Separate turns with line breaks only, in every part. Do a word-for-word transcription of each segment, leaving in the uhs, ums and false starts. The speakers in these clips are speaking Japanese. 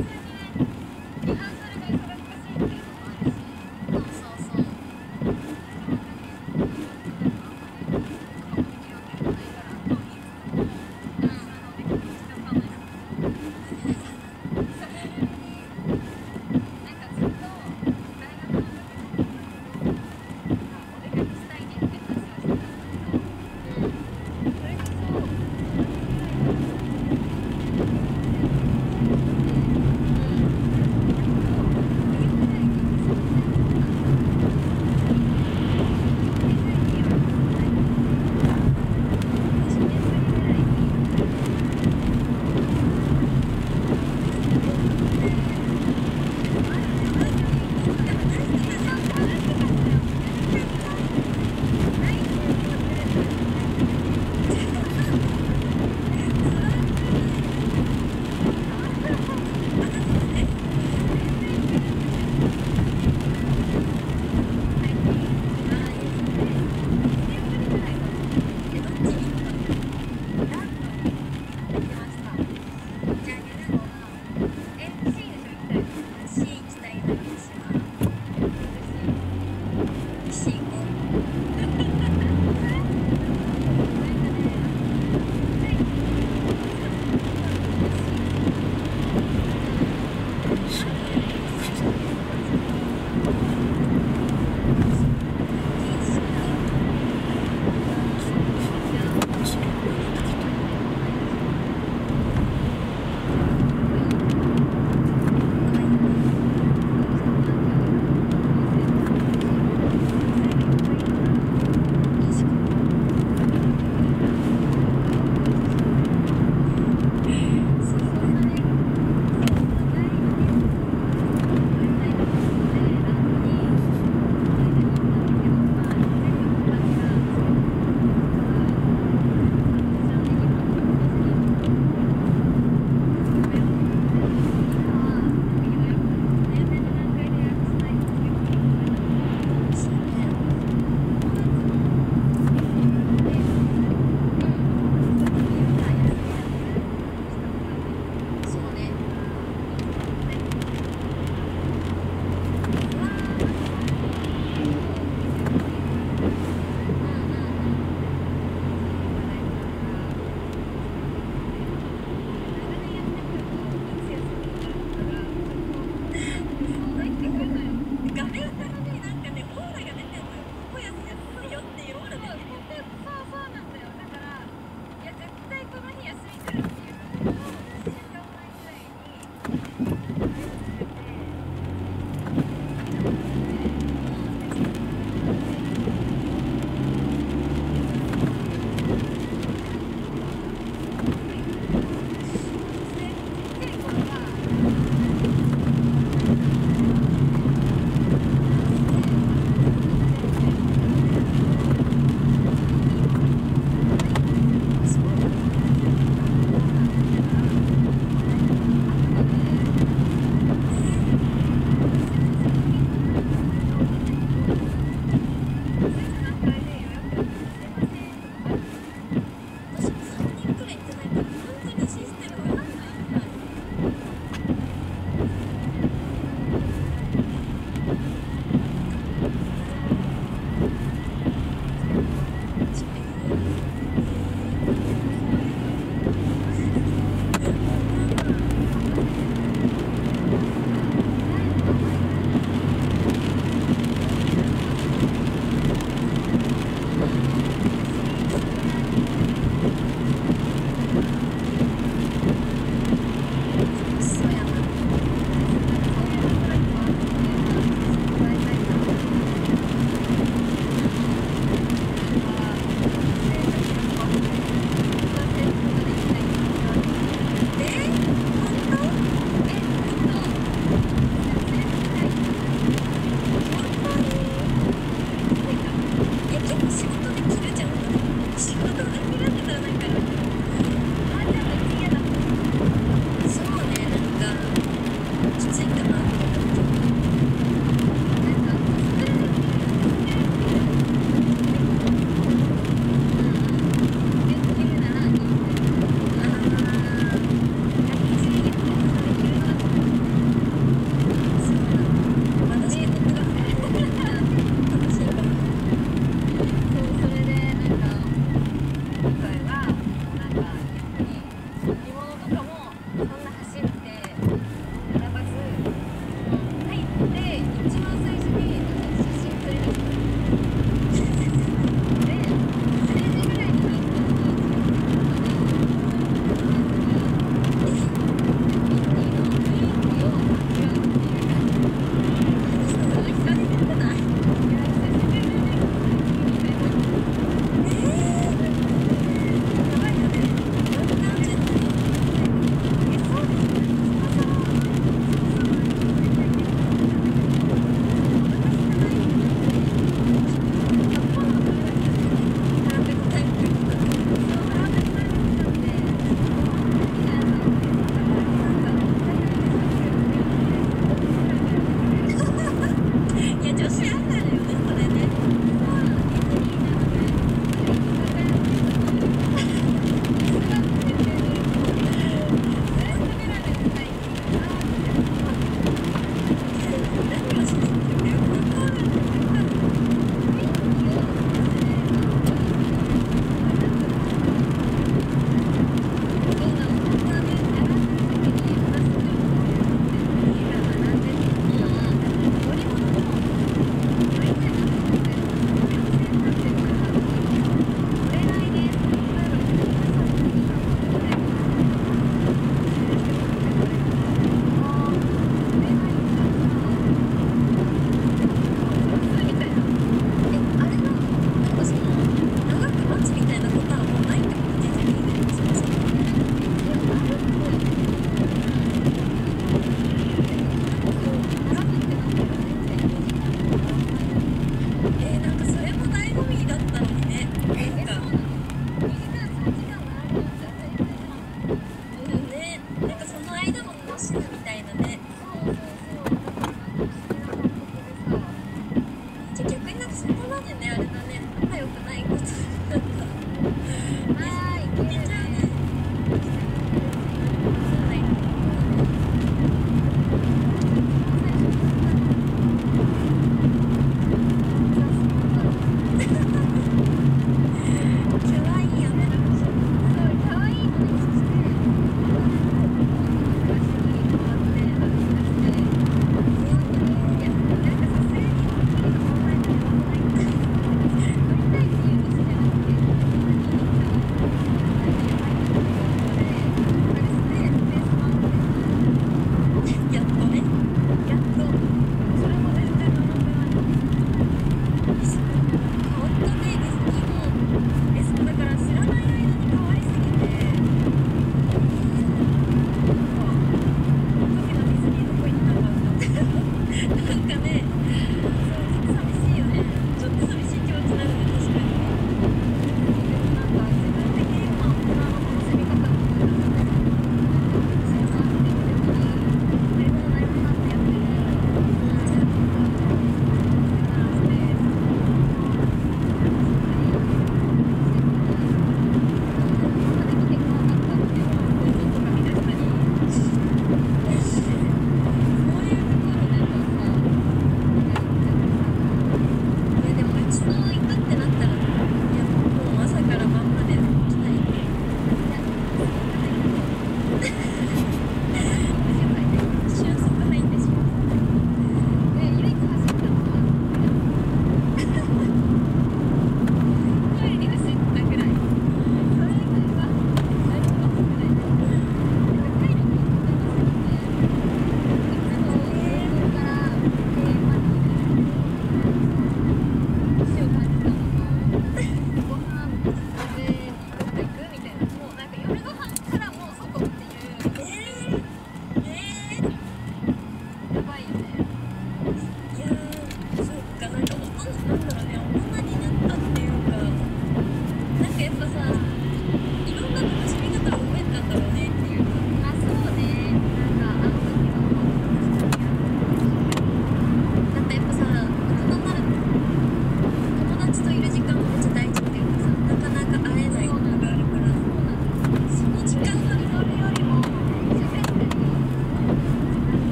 リハーサルが忙しいっていうのもあるし、そうそうそう。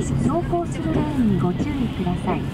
走行するレーンにご注意ください。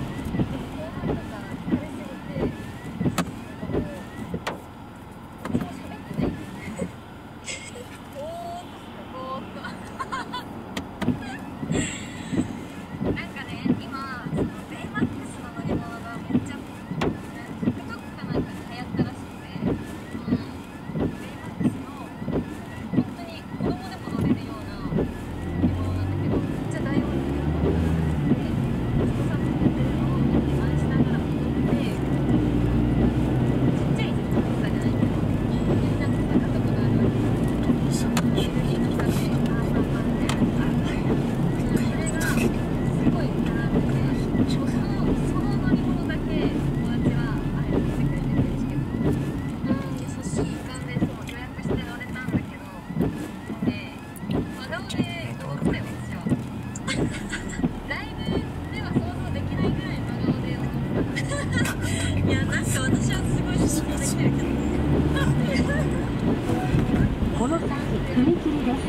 この先踏切です。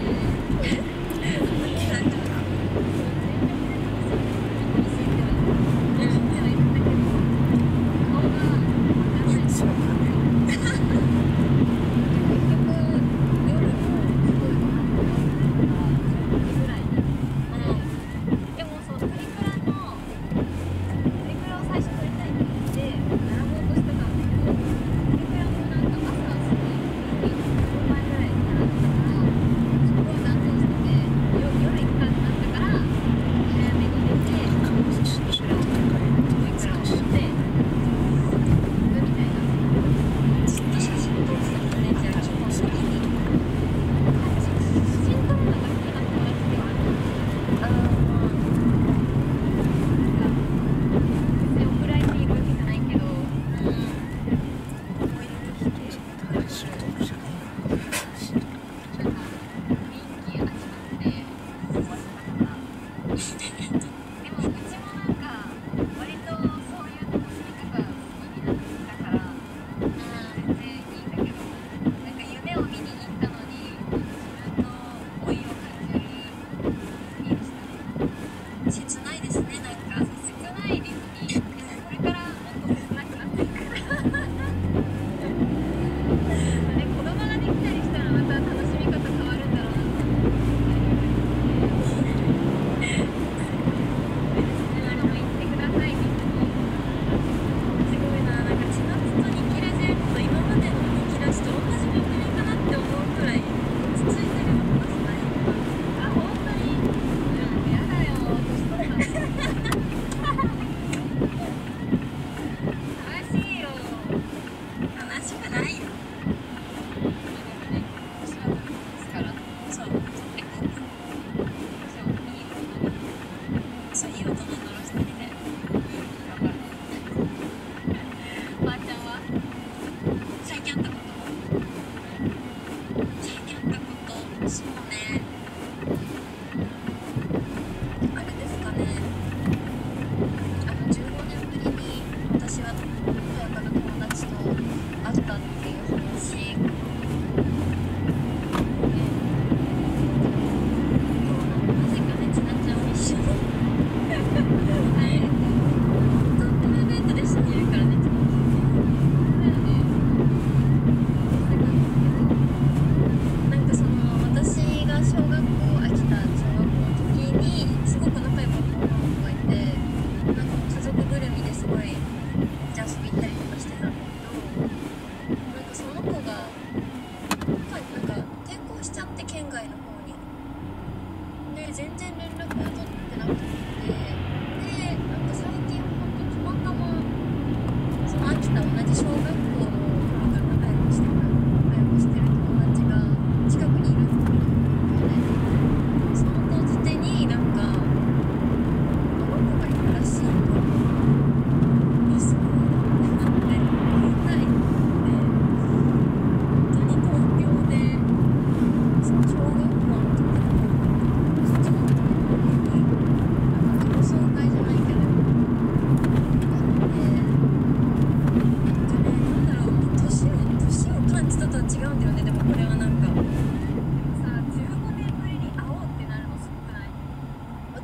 小学校の時とかそっちの方に、なんか競争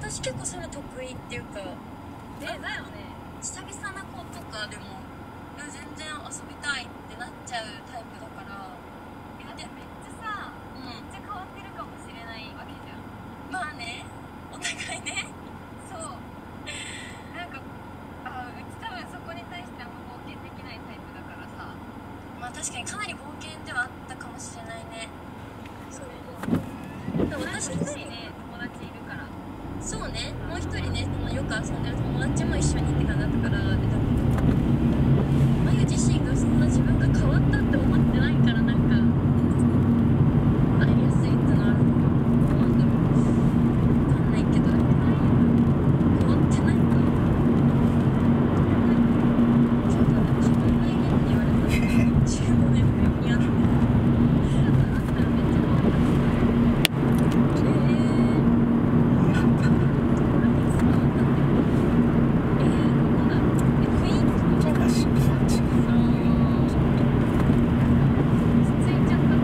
私結構それ得意っていうか、
えだよね。
久々な子とかでも全然遊びたいってなっちゃうタイプだから。
えだってめっちゃさ、
うん、
めっちゃ変わってるかもしれないわけじゃん。
まあね、お互いね。
そうなんかあうち多分そこに対してあんま冒険できないタイプだからさ。
まあ確かにかなり冒険ではあったかもしれないね。
そう
でも私
一人ね友達いるから。
そうね、もう一人ね、そのよく遊んでる友達も一緒にって感じだったから。で多分まゆ自身がそんな自分が変わったって思ってないから、なんか会いやすいってのあるのかも。なんだろう、分かんないけど変わってないか。そうだね、変わんないねって言われたらじゅうごねんも嫌だね。
あったらめっちゃ変わったことない。
えー、何ですか？えー、なんだろう、え、雰囲気
話が違う。
あー、
ついちゃったと思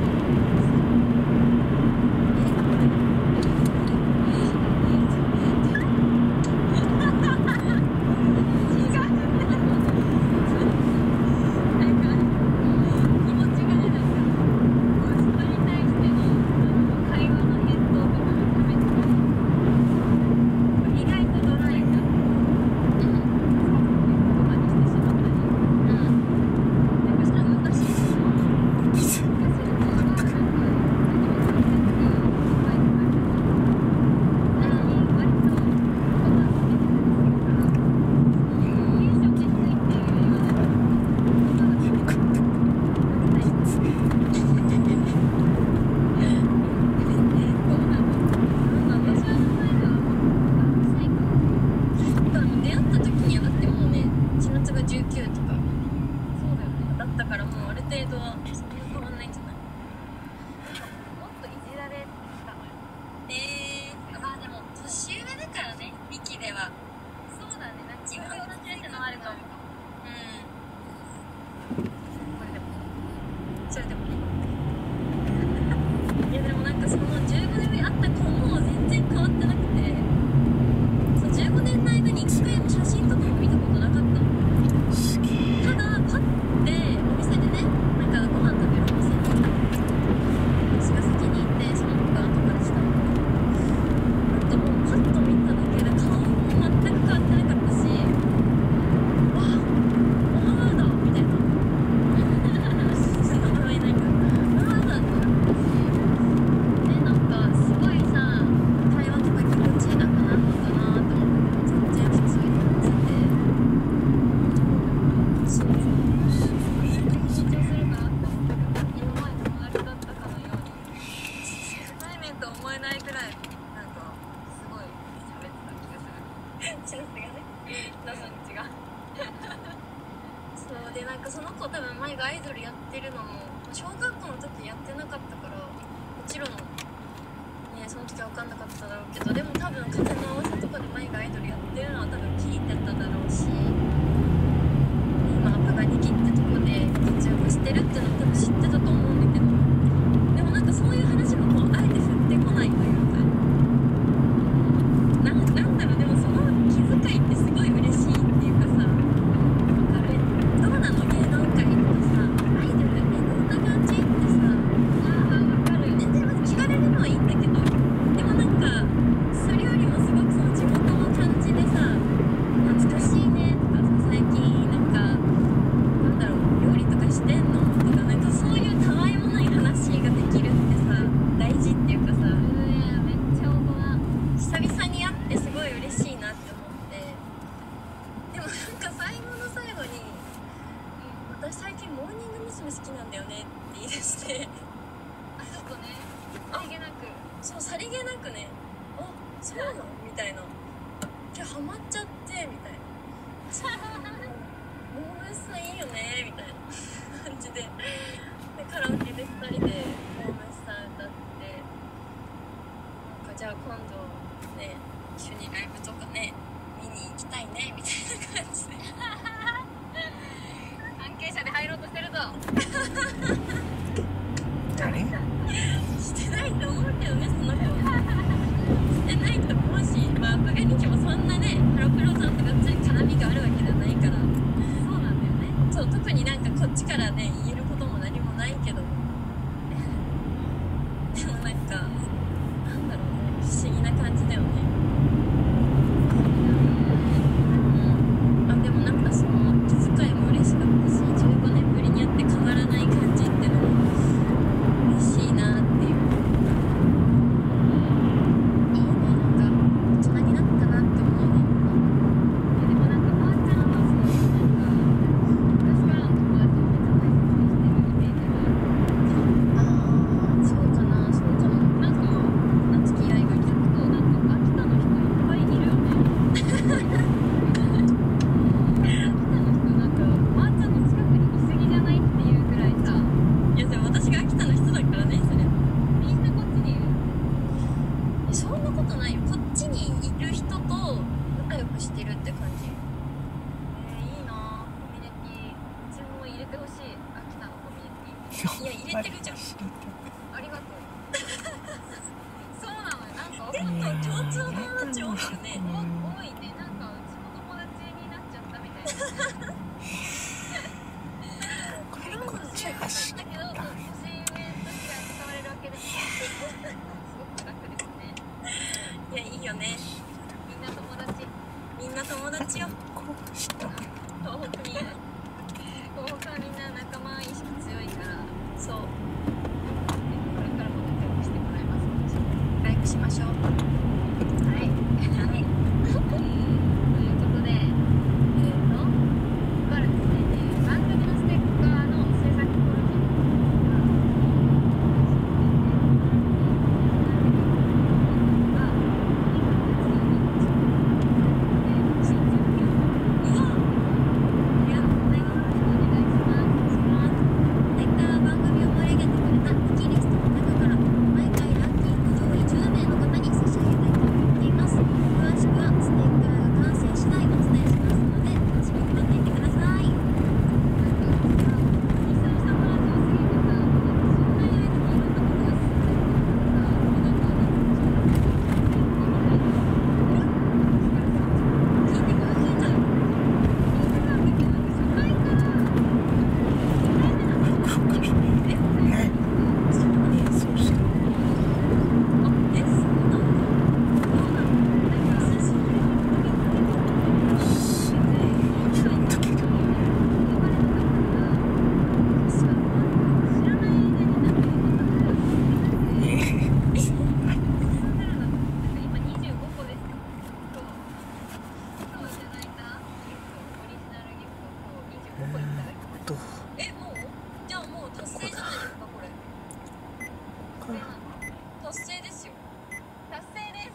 してないと思うけどね、その子してないと思うし、まあアップるね。
多いね。なんかうちの友達になっちゃったみたいな。
これこっち走
だけど年上として扱われるわけでもない。すごく楽ですね。
いやいいよね。
みんな友達。
みんな友達よ。
こうした
東北にいる。
東北はみんな仲間意識強いから、
そう。
これからも仲良くしてもらいます。
仲良くしましょう。
はい。
はい。
ということで、えーと、ここからですね、えー番組のステッカーの制作プロジェクトが、
え、もうじゃあもう達成じゃないですか、これ。達成ですよ。
達成です。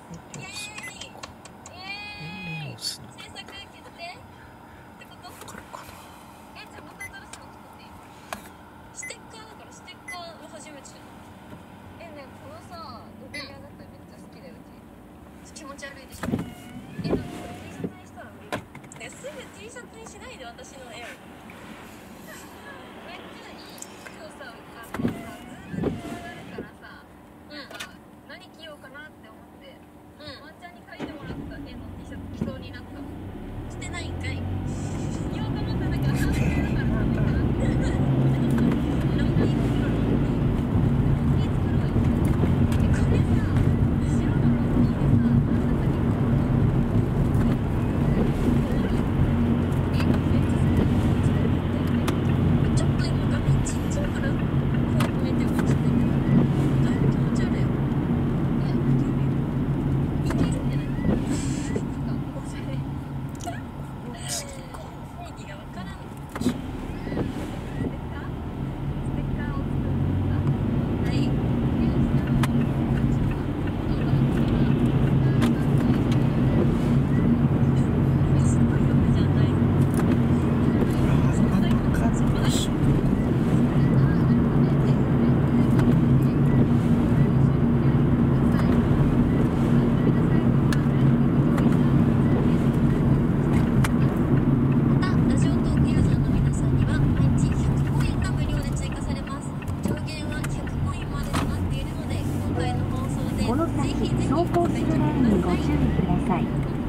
イエーイイエーイ制作決定ってこと？
わかるかな。
え、じゃあまた新しいの作っていい？
ステッカーだからステッカーは初めてじゃない？
え、ね、このさ、ドキュメンだったらめっちゃ好きだよ、うち。
気持ち悪いでしょ。
え、なんかこれ T シャツにしたら売れる。
え、すぐ T シャツにしないで、私の絵を。
めっちゃいい。今日さ、あのさ、ズームで繋がるからさ、なんか何着ようかなって思って、
うん
ワンちゃんに描いてもらった絵の T シャツ着そうになった。
着てないんかい。
言おうと思ったんだけど、半袖だから寒いかなって。
ロンティー作ろう。
ロンティー作ろうよ。え、これさ、白のロンティーでさ、紫のロンティー。え、めっちゃ好き。
ちょっと今画面ちっちゃいからこう見てほしいんだけど、だいぶ気持ち悪いよ。
え、いけるって何？おしゃれ。
定義がわからん。
ステッカー？ステッカーを作るんだ。
はい。すごいよねじゃない。またラジオトークユーザーの皆さんには毎日ひゃくコインが無料で追加されます。上限はひゃくコインまでとなっているので、今回の放送で
この
ぜひぜひ
先走行するレーンにご注意ください。